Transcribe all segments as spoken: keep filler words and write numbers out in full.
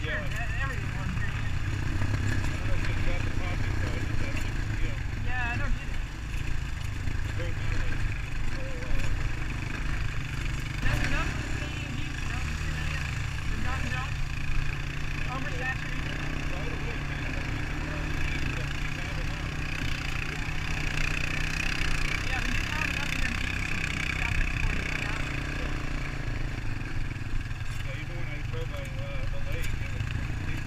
sure Yeah. everything was great. I don't know if it's got the pocket though, but that's just, you know. Yeah, I don't get it. Right now, like, oh, uh, That's enough for the Canadian Jeep, you know, just gonna, yeah, they're not jump. Oversaturated. by the way, man, I think it's all the Jeeps that we have enough. Yeah, we didn't have enough of them Jeeps to stop exporting right now. Yeah, even when I drove by uh, the lake, it was completely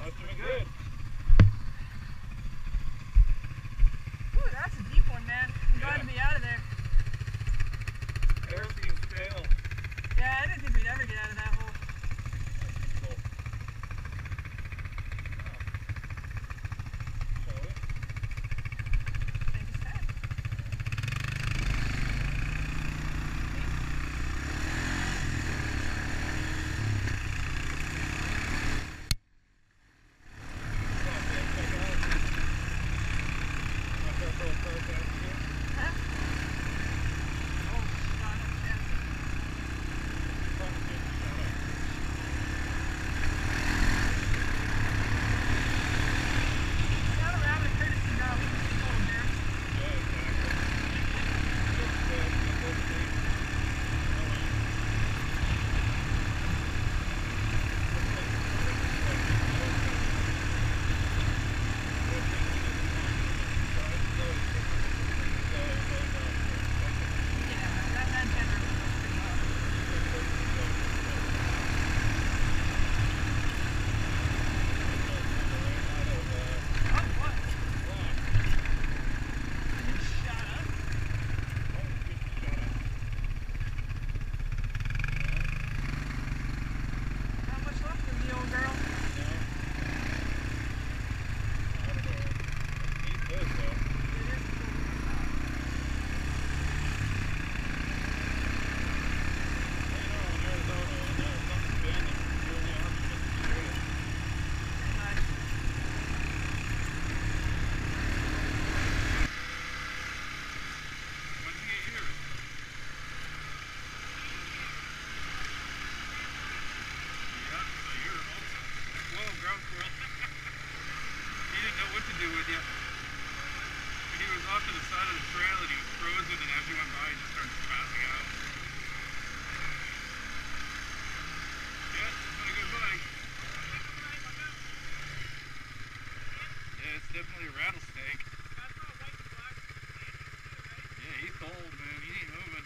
Must have been good. Ooh, that's a deep one, man. I'm glad Yeah. to be out of there. Air seems stale. Yeah, I didn't think we'd ever get out of that hole. Cool. Shall we? Thank you, Stan. Huh? Oh, God, that's nasty. Not around a courtesy now, we can see little bears. Yeah, that, that generally goes pretty well. Oh, what? You just shot up? Not much left of the old girl. It is cool. Pretty much. He didn't know what to do with you. He was off to the side of the trail and he was frozen, and as he went by, he just started passing out. Yeah, it's not a good bite. Yeah, it's definitely a rattlesnake. Yeah, he's cold, man. He ain't moving.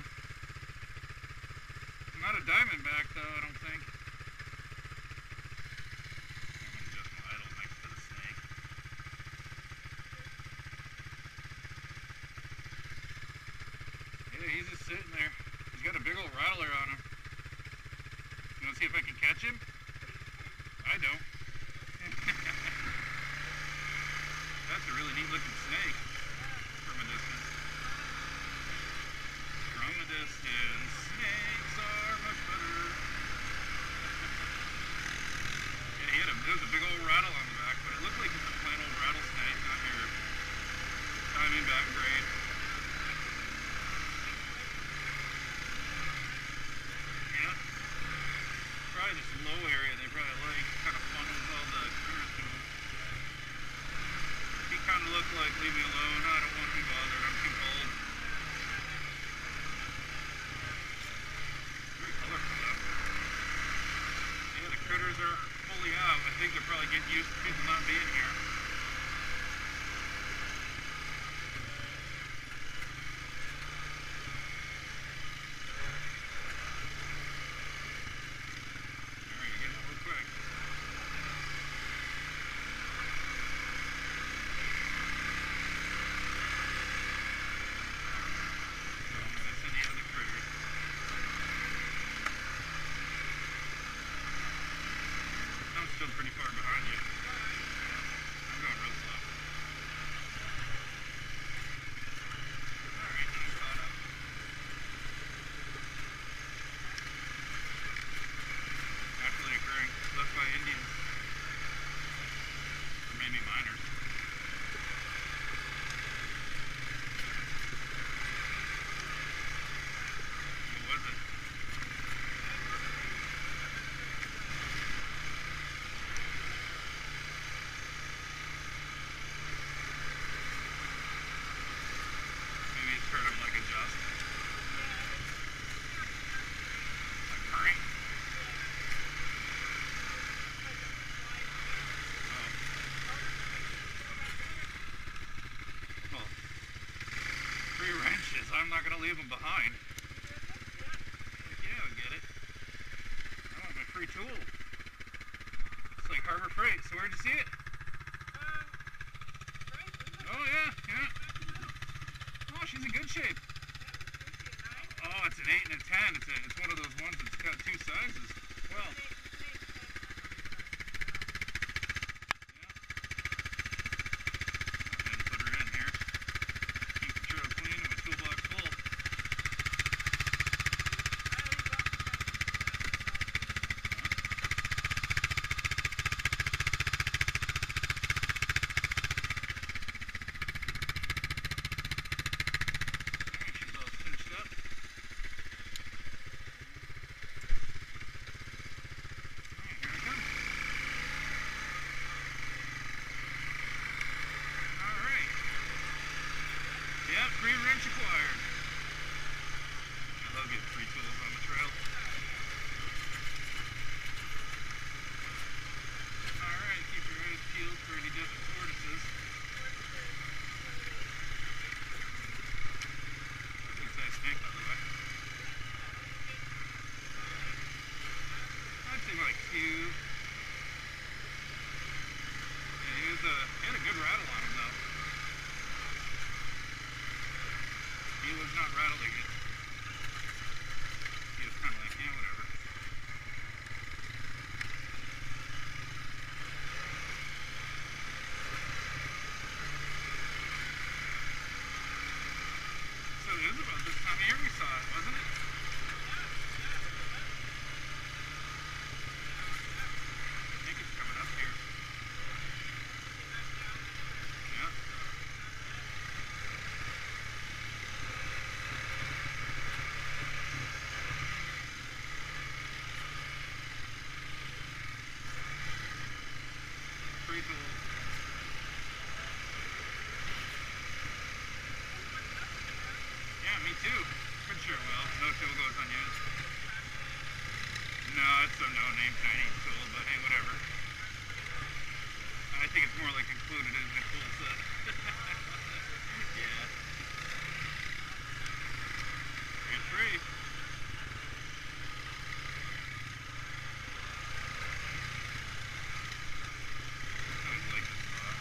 Not a diamondback, though, I don't think. I'm gonna adjust my idle next to the snake. Yeah, he's just sitting there. He's got a big old rattler on him. You want to see if I can catch him? I don't. That's a really neat looking snake from a distance. From a distance, snakes are much better. Yeah, he had a, there was a big old rattle on the back, but it looked like it's a plain old rattlesnake, not your diamondback grade. Yeah. Probably just a low area they probably like, kind of funnels all the critters to them. He kind of looked like, leave me alone, I don't want to be bothered, I'm too cold. Very colorful though. Yeah, the critters are fully out. I think they're probably getting used to people not being here. Alright, you're getting over quick. So I'm gonna send you other critters. I'm still pretty far behind you. I'm going real slow. Alright, now I'm caught up. Naturally occurring, left by Indians. Or maybe miners. What was it? Maybe it's heard him like adjust. Like hurry. Oh. Well, three wrenches. I'm not gonna leave them behind. Heck yeah, I'll get it. I want my free tool. like Harbor Freight. So where'd you see it? Oh yeah, yeah. Oh, she's in good shape. Oh, it's an eight and a ten. It's a, it's one of those ones that's got two sizes. Well. Yeah, free wrench acquired. I love getting free tools on the trail. Alright, keep your eyes peeled for any desert tortoises. Good size snake, by the way. I'd say like two. Yeah, he, was a, he had a good rattle on him though. He was not rattling it. He was kind of like, yeah, whatever. So it was about this time of year we saw it, wasn't it? I think it's coming up here. Yeah. Free tools. Yeah, me too. Pretty sure it will. No tool goes unused. No, it's a no-name tiny tool, but hey, whatever. I think it's more like included in the tool set. Yeah. It's free. I always like this spot.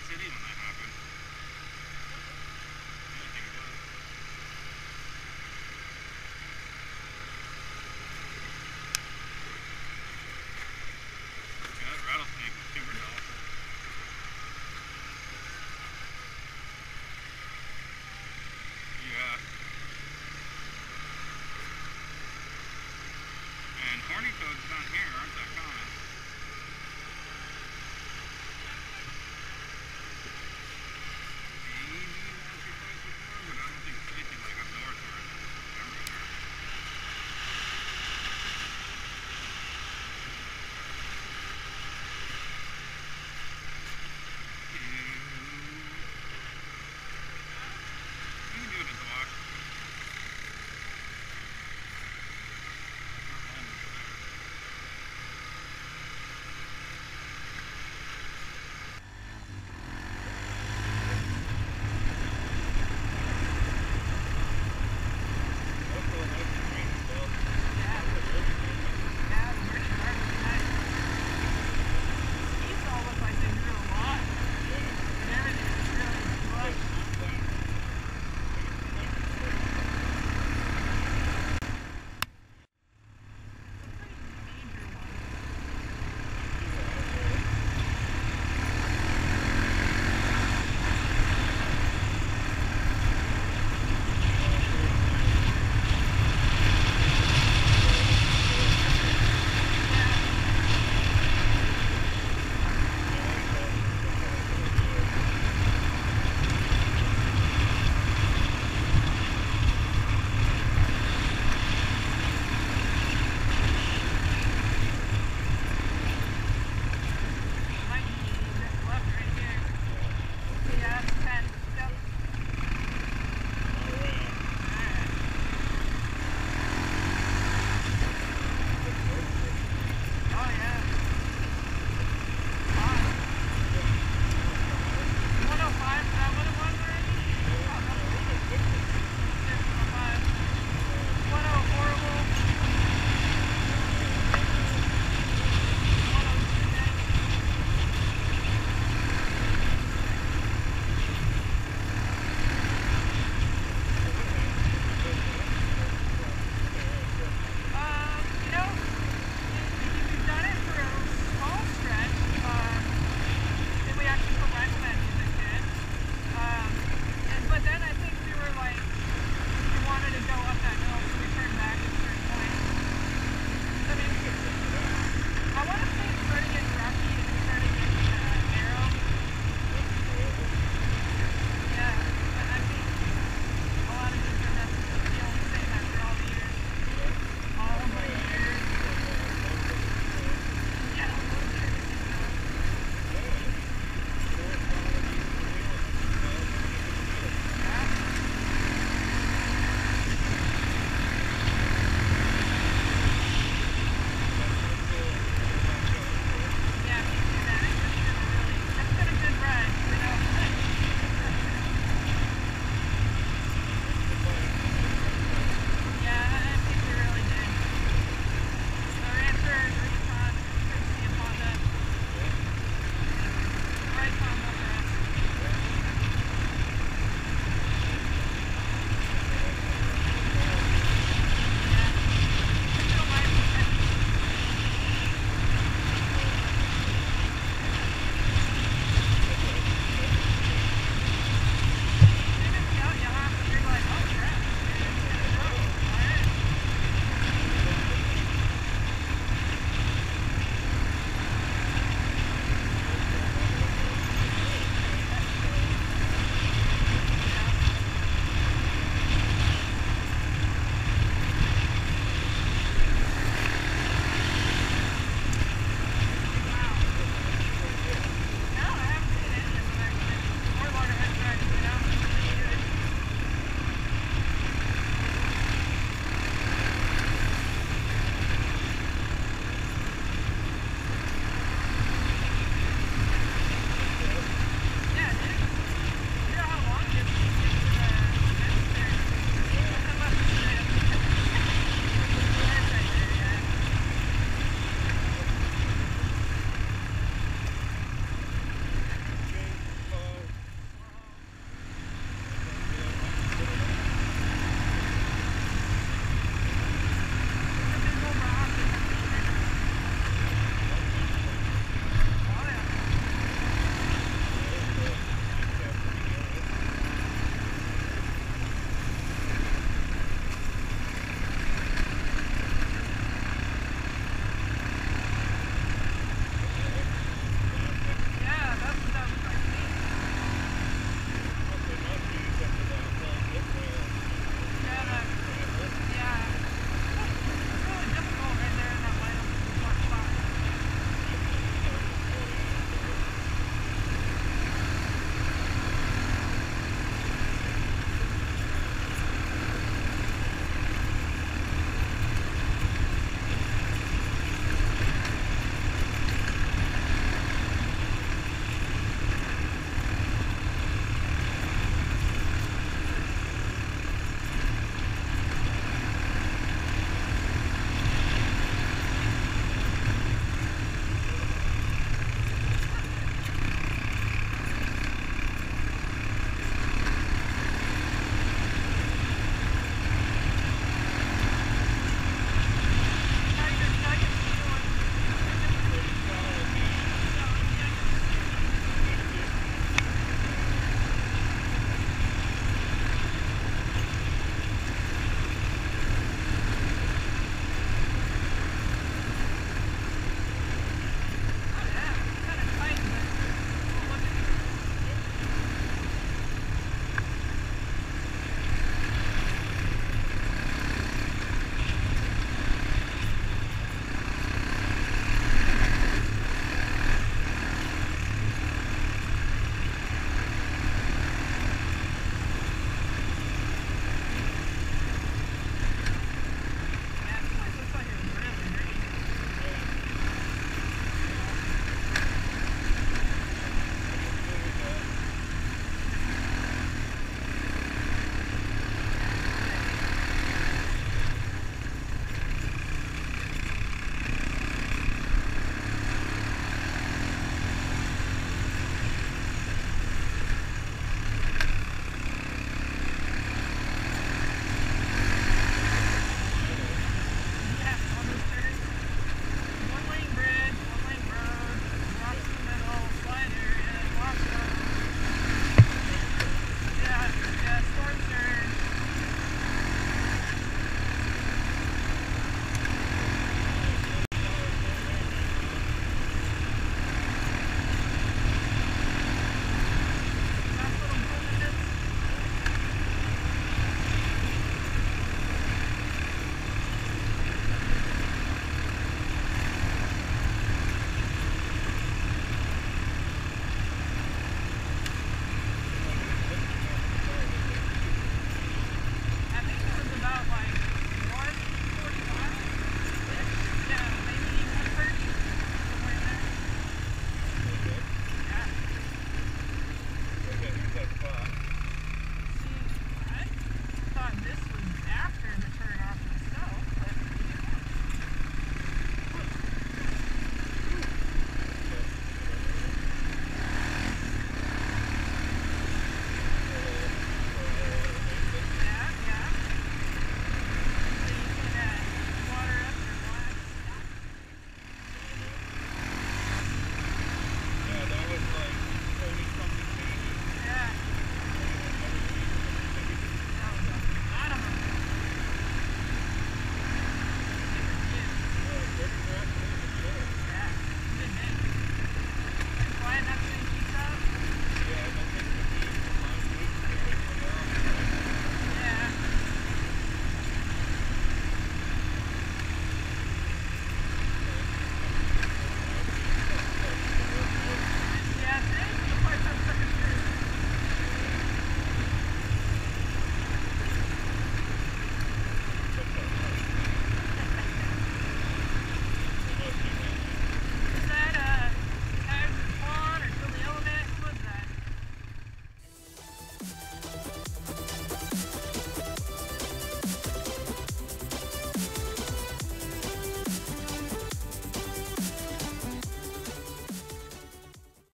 City when I